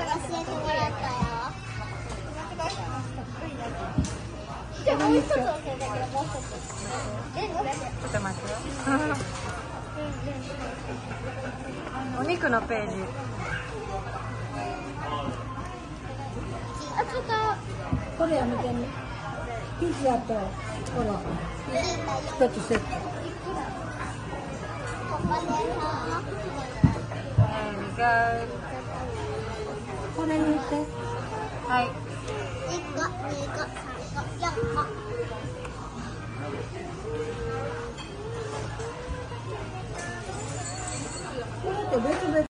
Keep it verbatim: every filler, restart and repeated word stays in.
えてもらったよ。じゃあもう一つ教えてくれ、もう一つ。え、どれ？ ちょっと待ってよ。お肉のページ。 あ、ちょっと。 これやめてね。ピザと、ほら、一つセット。 ここでさ。 これにして。 はい。 一個、二個、三個、四個。 これって別々。